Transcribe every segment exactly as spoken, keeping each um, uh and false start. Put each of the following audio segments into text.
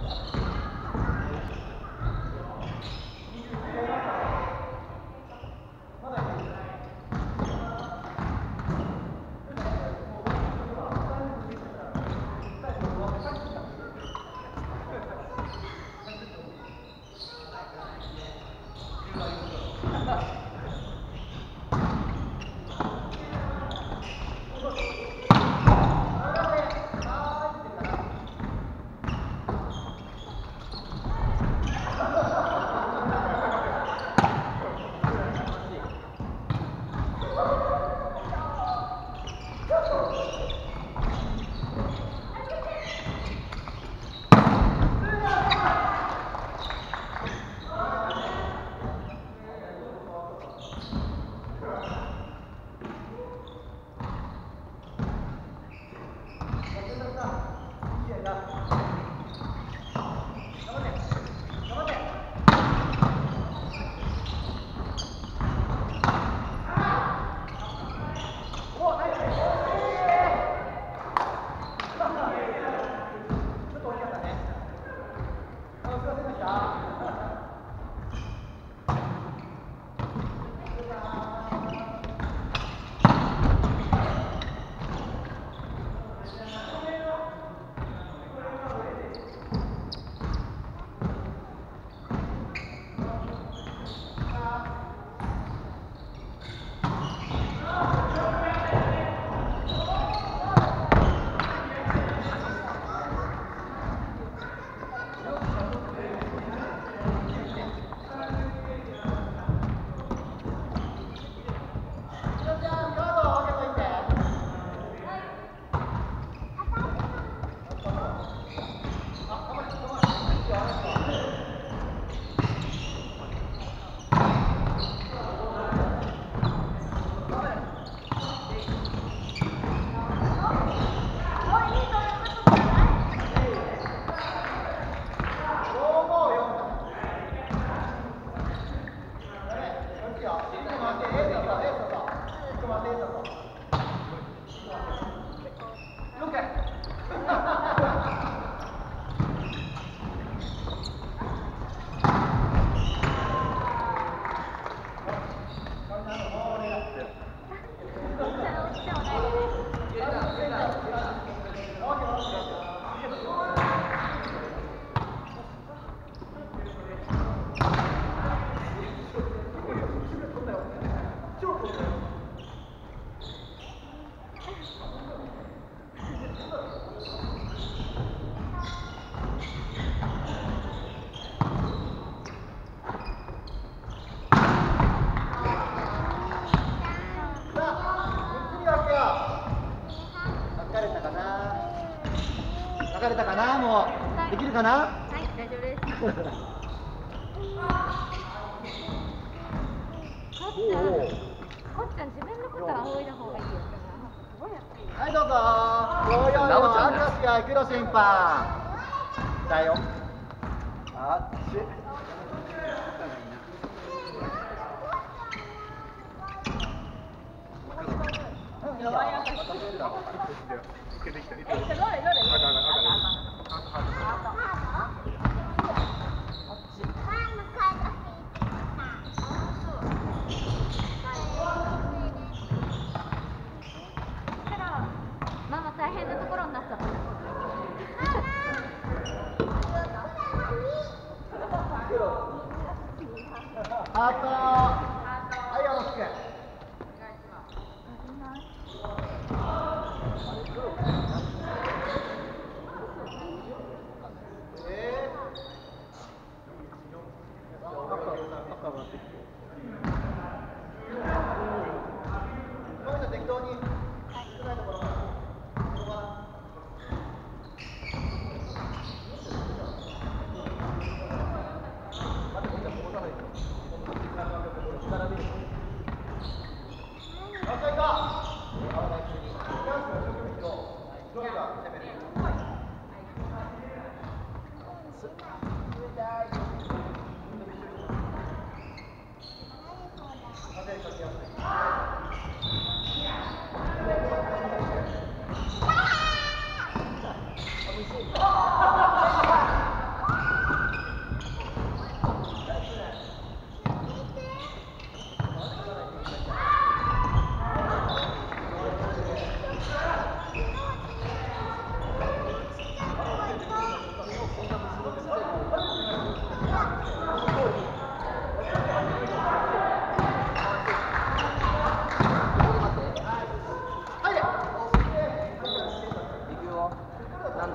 分かれたかな、もうできるかな。 はい、大丈夫です。こっちゃん、こっちゃん自分のことは仰いだ方がいいよ。 はい、どうぞ。よよよ、あるよしが黒審判。だよ。あっち。 ママ大変なところになっちゃった。 ハート。はい、よろしく。えー、赤、赤がってきて。ごめんなさい、適当に。少ないところから。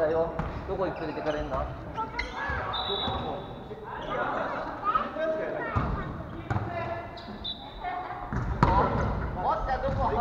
だよ。どこに連れてかれんな。おっちゃんどこ？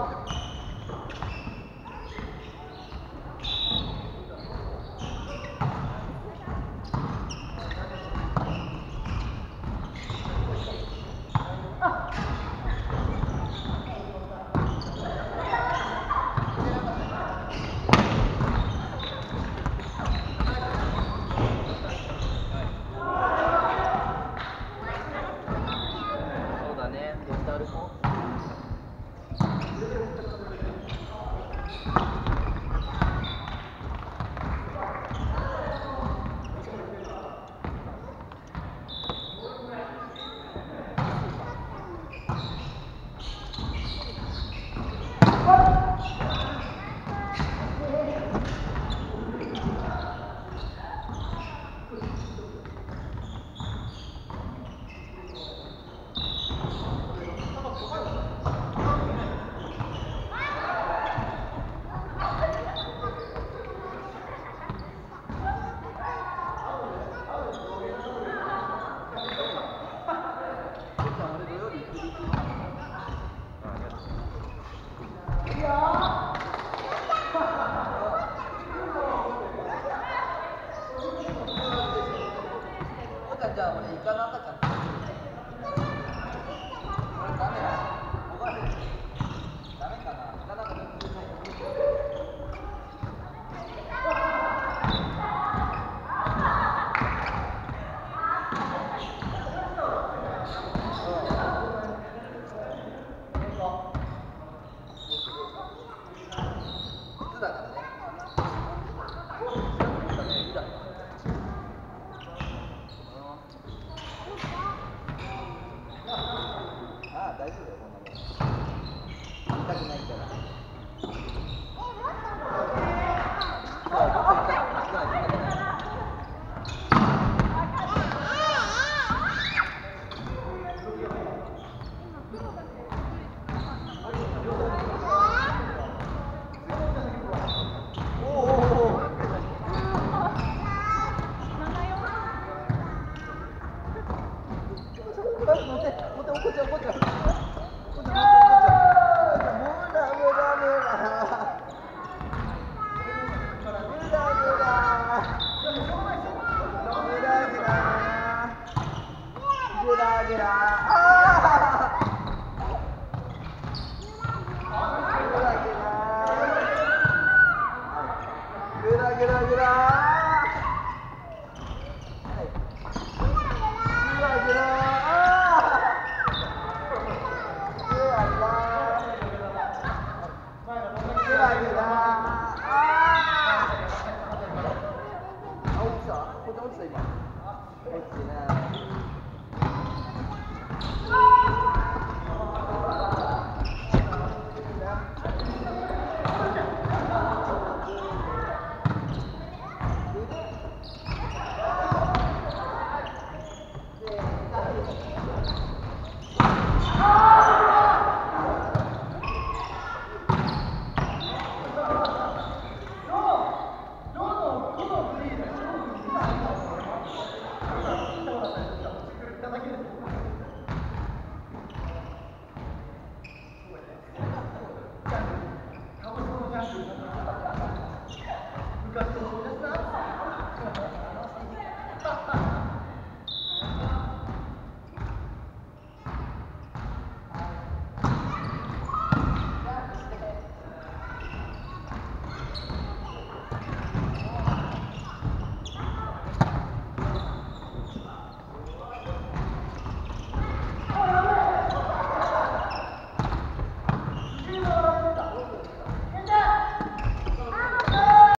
じゃあ俺イカの赤ちゃんこれダメだおばあちゃんダメかなイカの赤ちゃんだからね大丈夫だよ、こんなもん。痛くないから。あ、どこ行った？おおおお。待って待って、待って、怒っちゃう、怒っちゃう。ゲラゲラあゲラゲラゲラゲラゲラゲラあ落ちた？こっち落ちた今。落ちてない。